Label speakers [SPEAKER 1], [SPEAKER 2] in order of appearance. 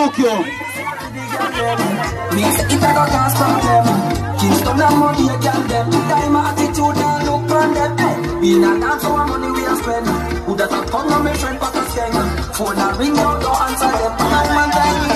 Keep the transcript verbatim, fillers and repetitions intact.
[SPEAKER 1] Tokyo.
[SPEAKER 2] Me say it a go can't stop them. Kingston and money a girl them. Time attitude and look on them. We not dance for money we a spend. Who that a come on me friend but a scam. Phone a ring out don't answer them. Man man time.